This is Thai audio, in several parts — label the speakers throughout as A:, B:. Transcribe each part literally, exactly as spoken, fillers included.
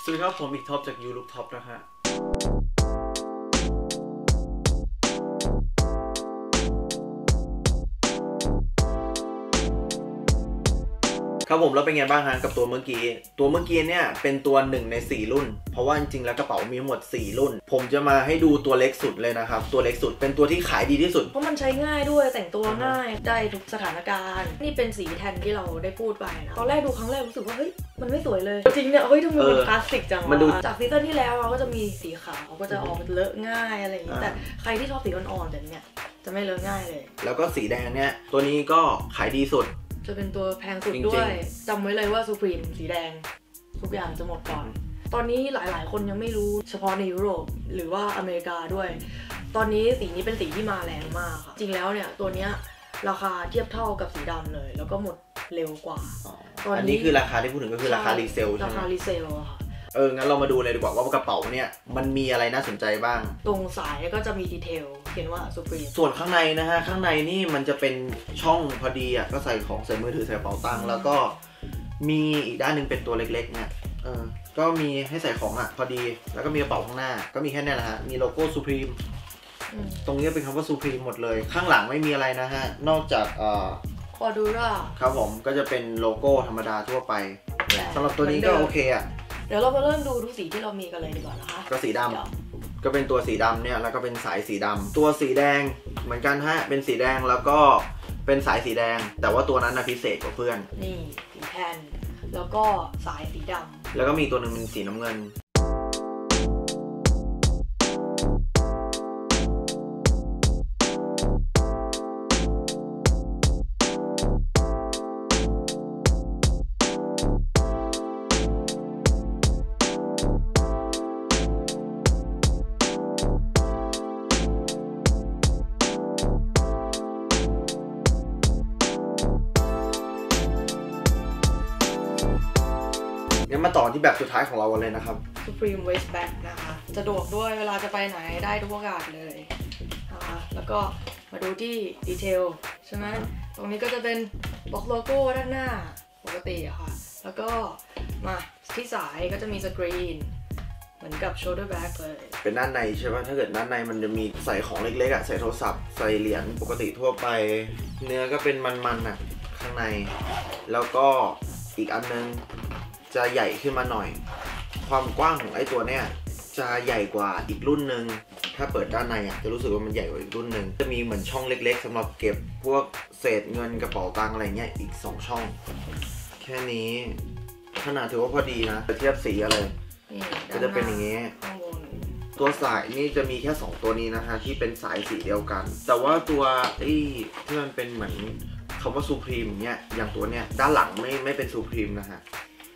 A: สวัสดีครับผมอีกท็อปจากยูลูกท็อปนะฮะครับผมแล้วเป็นไงบ้างฮะกับตัวเมื่อกี้ตัวเมื่อกี้เนี่ยเป็นตัวหนึ่งในสี่รุ่นเพราะว่าจริงๆแล้วกระเป๋ามีทั้งหมดสี่รุ่นผมจะมาให้ดูตัวเล็กสุดเลยนะครับตัวเล็กสุดเป็นตัวที่ขายดีที่สุด
B: เพราะมันใช้ง่ายด้วยแต่งตัวง่ายได้ทุกสถานการณ์นี่เป็นสีแทนที่เราได้พูดไปนะตอนแรกดูครั้งแรกรู้สึกว่าเฮ้ยมันไม่สวยเลยจริงเนี่ยเฮ้ยทำไมมันคลาสสิกจังวะจากซีซั่นที่แล้วเราก็จะมีสีขาวก็จะออกเลอะง่ายอะไรอย่างงี้แต่ใครที่ชอบสีอ่อนๆแต่เนี่ยจะไม่เลอะง่ายเลย
A: แล้วก็สีแดงเนี่ยตัวนี้ก็ขายดีสุด
B: จะเป็นตัวแพงสุดด้วยจำไว้เลยว่า Supreme สีแดงทุกอย่างจะหมดก่อนตอนนี้หลายๆคนยังไม่รู้เฉพาะในยุโรปหรือว่าอเมริกาด้วยตอนนี้สีนี้เป็นสีที่มาแรงมากค่ะจริงแล้วเนี่ยตัวเนี้ยราคาเทียบเท่ากับสีดำเลยแล้วก็หมดเร็วกว่า
A: ตอนนี้อันนี้คือราคาที่พูดถึงก็คือราคารีเซลใช่ไหม
B: ราคารีเซลค่ะ
A: เอองั้นเรามาดูเลยดีกว่าว่ากระเป๋าเนี่ยมันมีอะไรน่าสนใจบ้าง
B: ตรงสายก็จะมีดีเทลเขียนว่า Supreme
A: ส่วนข้างในนะฮะข้างในนี่มันจะเป็นช่องพอดีอ่ะก็ใส่ของใส่มือถือใส่กระเป๋าตังค์แล้วก็มีอีกด้านหนึ่งเป็นตัวเล็กๆเนี่ยเออก็มีให้ใส่ของอ่ะพอดีแล้วก็มีกระเป๋าข้างหน้าก็มีแค่นี้แหละฮะมีโลโก้ Supreme ตรงนี้เป็นคำว่า Supreme หมดเลยข้างหลังไม่มีอะไรนะฮะนอกจากเอ่อ
B: คอดูร่า
A: ครับผมก็จะเป็นโลโก้ธรรมดาทั่วไปสำหรับตัวนี้ก็โอเคอ่ะ
B: เดี๋ยวเรามาเริ่มดูทุกสีที่เรามีกันเลยดีกว่านะคะ
A: ก็สีดำก็เป็นตัวสีดำเนี่ยแล้วก็เป็นสายสีดำตัวสีแดงเหมือนกันฮะเป็นสีแดงแล้วก็เป็นสายสีแดงแต่ว่าตัวนั้นนะพิเศษกว่าเพื่อน
B: นี่สีแทนแล้วก็สายสีดำ
A: แล้วก็มีตัวหนึ่งเป็นสีน้ำเงินงั้นมาต่อที่แบบสุดท้ายของเรากันเลยนะครับ
B: Supreme Waistbag นะคะสะดวกด้วยเวลาจะไปไหนได้ทุกโอกาสเลยนะคะแล้วก็มาดูที่ดีเทลใช่ไหมตรงนี้ก็จะเป็นบล็อกโลโก้ด้านหน้าปกติอะค่ะแล้วก็มาที่สายก็จะมีสกรีนเหมือนกับ shoulder bag เลย
A: เป็นด้านในใช่ไหมถ้าเกิดด้านในมันจะมีใส่ของเล็กๆอะใส่โทรศัพท์ใส่เหรียญปกติทั่วไปเนื้อก็เป็นมันๆอะข้างในแล้วก็อีกอันนึงจะใหญ่ขึ้นมาหน่อยความกว้างของไอ้ตัวเนี้ยจะใหญ่กว่าอีกรุ่นหนึ่งถ้าเปิดด้านในอ่ะจะรู้สึกว่ามันใหญ่กว่าอีกรุ่นหนึ่งจะมีเหมือนช่องเล็กๆสำหรับเก็บพวกเศษเงินกระเป๋าตังค์อะไรเงี้ยอีกสองช่องแค่นี้ขนาดถือว่าพอดีนะเทียบสีอะไรก็จะเป็นอย่างงี้ตัวสายนี่จะมีแค่สองตัวนี้นะฮะที่เป็นสายสีเดียวกันแต่ว่าตัวไอ้ที่มันเป็นเหมือนคำว่า Supreme เนี้ยอย่างตัวเนี้ยด้านหลังไม่ไม่เป็น Supreme นะฮะ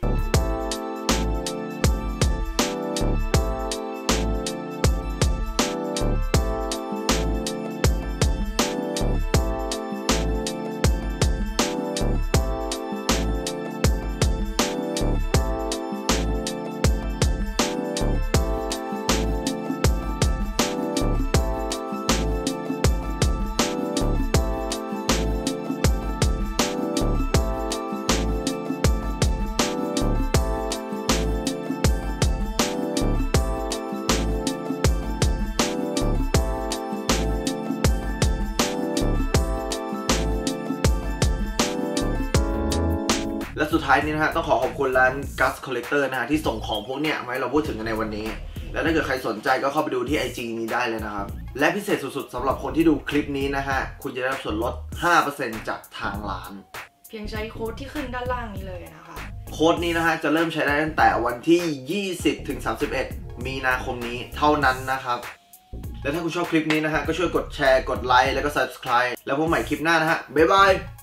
A: และสุดท้ายนี้นะฮะต้องขอขอบคุณร้าน Gus Collector นะฮะที่ส่งของพวกเนี้ยมาให้เราพูดถึงกันในวันนี้แล้วถ้าเกิดใครสนใจก็เข้าไปดูที่ ไอ จี นี้ได้เลยนะครับและพิเศษสุดๆสำหรับคนที่ดูคลิปนี้นะฮะคุณจะได้รับส่วนลด ห้าเปอร์เซ็นต์ จากทางร้าน
B: เพียงใช้โค้ดที่ขึ้นด้านล่างนี้เลยนะคะ
A: โค้ดนี้นะฮะจะเริ่มใช้ได้ตั้งแต่วันที่ ยี่สิบถึงสามสิบเอ็ด มีนาคมนี้เท่านั้นนะครับและถ้าคุณชอบคลิปนี้นะฮะก็ช่วยกดแชร์กดไลค์แล้วก็ Subscribe แล้วพบใหม่คลิปหน้านะฮะบ๊ายบาย